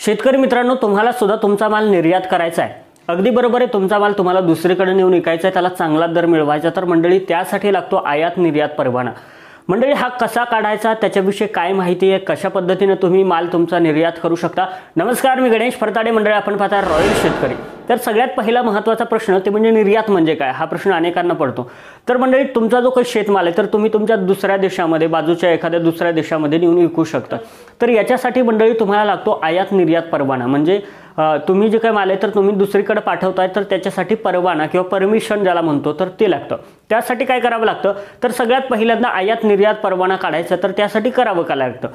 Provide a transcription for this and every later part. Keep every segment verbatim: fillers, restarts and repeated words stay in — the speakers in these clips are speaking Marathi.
शेतकरी मित्रांनो, तुम्हाला सुद्धा तुमचा माल निर्यात करायचा आहे। अगदी बरोबर आहे, तुमचा माल तुम्हाला दुसरीकडे नेऊन विकायचा आहे, त्याला चांगला दर मिळवायचा, तर मंडळी त्यासाठी लागतो आयात निर्यात परवाना। मंडळी हा कसा काढायचा, त्याच्याविषयी काय माहिती आहे, कशा पद्धतीने तुम्ही माल तुमचा निर्यात करू शकता। नमस्कार, मी गणेश फरताडे। मंडळी आपण पाहता रॉयल शेतकरी। तर सगळ्यात पहिला महत्त्वाचा प्रश्न ते म्हणजे निर्यात म्हणजे काय, हा प्रश्न अनेकांना पडतो। तर मंडळी तुमचा जो काही शेतमाल आहे तर तुम्ही तुमच्या दुसऱ्या देशामध्ये, बाजूच्या एखाद्या दुसऱ्या देशामध्ये नेऊन विकू शकता। तर याच्यासाठी मंडळी तुम्हाला लागतो आयात निर्यात परवाना। म्हणजे तुम्ही जे काही माल आहे तर तुम्ही दुसरीकडे पाठवताय तर त्याच्यासाठी परवाना किंवा परमिशन ज्याला म्हणतो तर ते लागतं। त्यासाठी काय करावं लागतं, तर सगळ्यात पहिल्यांदा आयात निर्यात परवाना काढायचा, तर त्यासाठी करावं काय लागतं,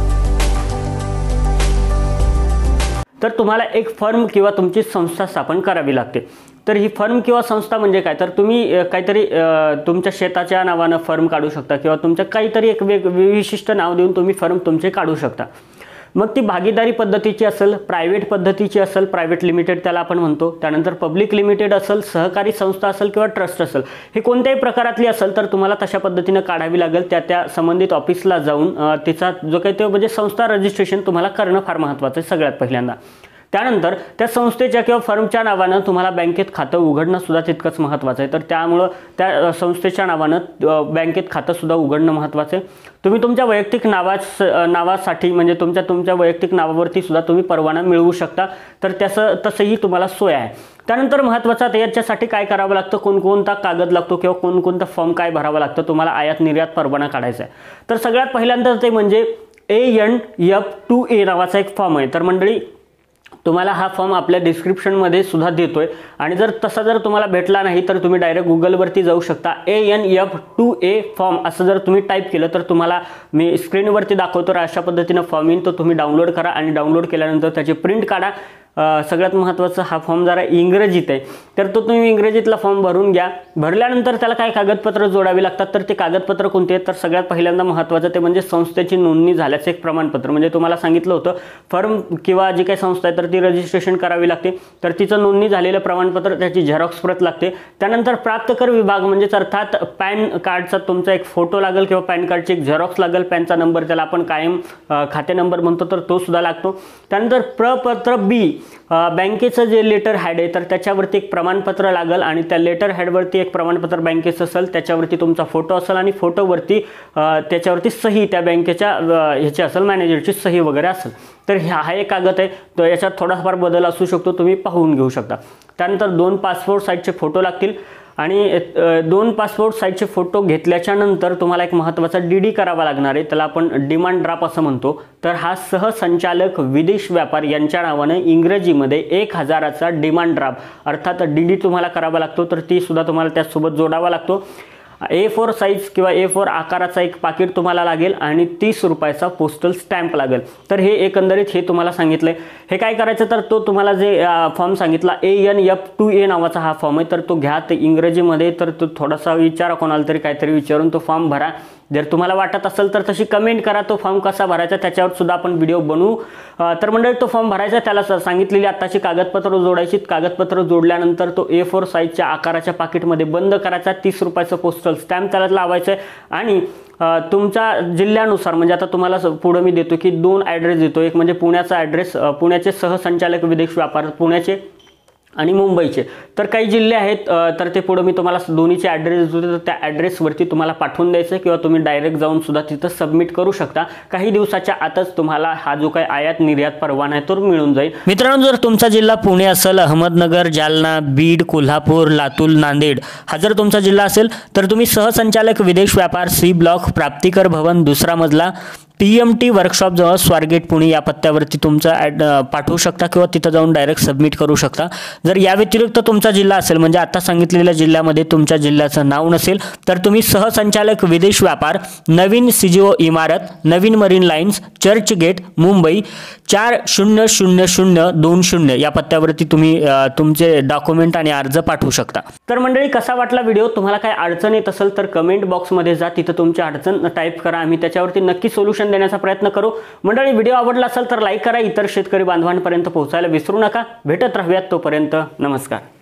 तर तुम्हाला एक फर्म किंवा तुमची संस्था स्थापन करावी लागते। तर ही फर्म किंवा संस्था म्हणजे काय, तर तुम्ही काहीतरी तुमच्या शेताच्या नावाने फर्म काढू शकता किंवा तुमच्या काहीतरी एक वेग विशिष्ट नाव देऊन तुम्ही फर्म तुमचे काढू शकता। मग ती भागीदारी पद्धतीची असेल, प्रायव्हेट पद्धतीची असेल, प्रायव्हेट लिमिटेड त्याला आपण म्हणतो, त्यानंतर पब्लिक लिमिटेड असेल, सहकारी संस्था असेल किंवा ट्रस्ट असेल, हे कोणत्याही प्रकारातली असेल तर तुम्हाला तशा पद्धतीने काढावी लागेल। त्या त्या संबंधित ऑफिसला जाऊन तिचा जो काही ते म्हणजे संस्था रजिस्ट्रेशन तुम्हाला करणं फार महत्त्वाचं आहे सगळ्यात पहिल्यांदा। त्यानंतर त्या संस्थेच्या किंवा फर्मच्या नावाने तुम्हाला बँकेत खातं उघडणं सुद्धा तितकंच महत्त्वाचं आहे। तर त्यामुळे त्या संस्थेच्या नावाने बँकेत खातं सुद्धा उघडणं महत्त्वाचं आहे। तुम्ही तुमच्या वैयक्तिक नावास नावासाठी म्हणजे तुमच्या तुमच्या वैयक्तिक नावावरती सुद्धा तुम्ही परवाना मिळवू शकता। तर त्याचं तसंही तुम्हाला सोय आहे। त्यानंतर महत्त्वाचं याच्यासाठी काय करावं लागतं, कोणकोणता कागद लागतो किंवा कोणकोणता फॉर्म काय भरावा लागतं तुम्हाला आयात निर्यात परवाना काढायचा आहे। तर सगळ्यात पहिल्यांदा ते म्हणजे A N F two A नावाचा एक फॉर्म आहे। तर मंडळी तुम्हाला हा फॉर्म आपल्या डिस्क्रिप्शनमध्ये सुद्धा देतोय, आणि जर तसा जर तुम्हाला भेटला नाही तर तुम्ही डायरेक्ट गुगलवरती जाऊ शकता। A N F two A form असं जर तुम्ही टाईप केलं तर तुम्हाला मी स्क्रीनवरती दाखवतो, अशा पद्धतीने फॉर्म येईल। तो तुम्ही डाउनलोड करा आणि डाउनलोड केल्यानंतर त्याची प्रिंट काढा। सगळ्यात महत्त्वाचं हा फॉर्म जरा इंग्रजीत आहे, तर तो तुम्ही इंग्रजीतला फॉर्म भरून घ्या। भरल्यानंतर त्याला काय कागदपत्र जोडावी लागतात, तर ते कागदपत्र कोणते आहेत, तर सगळ्यात पहिल्यांदा महत्त्वाचं ते म्हणजे संस्थेची नोंदणी झाल्याचं एक प्रमाणपत्र। म्हणजे तुम्हाला सांगितलं होतं फर्म किंवा जी काही संस्था आहे तर ती रजिस्ट्रेशन करावी लागते, तर तिचं नोंदणी झालेलं प्रमाणपत्र, त्याची झेरॉक्स प्रत लागते। त्यानंतर प्राप्तकर विभाग म्हणजेच अर्थात पॅन कार्डचा तुमचा एक फोटो लागेल किंवा पॅन कार्डची एक झेरॉक्स लागेल, पॅनचा नंबर त्याला आपण कायम खाते नंबर म्हणतो तर तो सुद्धा लागतो। त्यानंतर प्रपत्र बी बँकेचं जे लेटर हेड आहे तर त्याच्यावरती एक प्रमाणपत्र लागेल, आणि त्या लेटर हेडवरती एक प्रमाणपत्र बँकेचं असेल, त्याच्यावरती तुमचा फोटो असेल आणि फोटोवरती त्याच्यावरती सही त्या बँकेच्या ह्याची असेल, मॅनेजरची सही वगैरे असेल। तर हा एक कागद आहे, तो याच्यात थोडाफार बदल असू शकतो, तुम्ही पाहून घेऊ शकता। त्यानंतर दोन पासपोर्ट साईजचे फोटो लागतील, आणि दोन पासपोर्ट साईजचे फोटो घेतल्याच्या नंतर तुम्हाला एक महत्त्वाचा डी डी करावा लागणार आहे, त्याला आपण डिमांड ड्राफ्ट असं म्हणतो। तर हा सहसंचालक विदेश व्यापार यांच्या नावाने इंग्रजीमध्ये एक हजाराचा डिमांड ड्राफ्ट अर्थात डी डी तुम्हाला करावा लागतो, तर ती सुद्धा तुम्हाला त्यासोबत जोडावा लागतो। ए फोर साईज किंवा ए फोर आकाराचा एक पाकिट तुम्हाला लागेल, आणि तीस रुपयाचा पोस्टल स्टॅम्प लागेल। तर हे एकंदरीत हे तुम्हाला सांगितलंय। हे काय करायचं, तर तो तुम्हाला जे फॉर्म सांगितला A N F two A नावाचा हा फॉर्म आहे, तर तो घ्या ते इंग्रजीमध्ये। तर तो थोडासा विचारा, कोणाला तरी काहीतरी विचारून तो फॉर्म भरा। जर तुम्हाला वाटत असेल तर तशी कमेंट करा, तो फॉर्म कसा भरायचा त्याच्यावर सुद्धा आपण व्हिडिओ बनवू। तर मंडळी तो फॉर्म भरायचा, त्याला सांगितलेली आत्ताची कागदपत्र जोडायची। कागदपत्र जोडल्यानंतर तो ए फोर साईजच्या आकाराच्या पाकिटमध्ये बंद करायचा, तीस रुपयाचं पोस्टल स्टॅम्प त्याला लावायचं आहे। आणि तुमच्या जिल्ह्यानुसार म्हणजे आता तुम्हाला पुढे मी देतो की दोन ॲड्रेस देतो, एक म्हणजे पुण्याचा ॲड्रेस, पुण्याचे सहसंचालक विदेश व्यापार पुण्याचे आणि मुंबईचे। तर काही जिल्हे आहेत तर ते पुढे मी तुम्हाला दोन्हीचे ॲड्रेस देतो, तर त्या ॲड्रेसवरती तुम्हाला पाठवून द्यायचं किंवा तुम्ही डायरेक्ट जाऊन सुद्धा तिथं सबमिट करू शकता। काही दिवसाच्या आतच तुम्हाला हा जो काही आयात निर्यात परवाना आहे तो मिळून जाईल। मित्रांनो, जर तुमचा जिल्हा पुणे असेल, अहमदनगर, जालना, बीड, कोल्हापूर, लातूर, नांदेड हा जर तुमचा जिल्हा असेल तर तुम्ही सहसंचालक विदेश व्यापार, सी ब्लॉक, प्राप्तिकर भवन, दुसरा मजला, पी एम टी वर्कशॉप जवळ, स्वारगेट, पुणे या पत्त्यावरती तुमचा ॲड पाठवू शकता किंवा तिथं जाऊन डायरेक्ट सबमिट करू शकता। जर या व्यतिरिक्त तुमचा जिल्हा असेल म्हणजे आता सांगितलेल्या जिल्ह्यामध्ये तुमच्या जिल्ह्याचं नाव नसेल तर तुम्ही सहसंचालक विदेश व्यापार, नवीन सीजीओ इमारत, नवीन marine lines, churchgate, Mumbai चार शून्य शून्य शून्य दोन शून्य या पत्त्यावरती तुम्ही तुमचे डॉक्युमेंट आणि अर्ज पाठवू शकता। तर मंडळी, कसा वाटला व्हिडिओ, तुम्हाला काय अडचण येत असेल तर कमेंट बॉक्समध्ये जा, तिथं तुमची अडचण टाईप करा, आम्ही त्याच्यावरती नक्की सोल्युशन देण्याचा प्रयत्न करू। मंडळी, व्हिडिओ आवडला असेल तर लाईक करा, इतर शेतकरी बांधवांपर्यंत पोहोचायला विसरू नका। भेटत राहूयात, तोपर्यंत नमस्कार।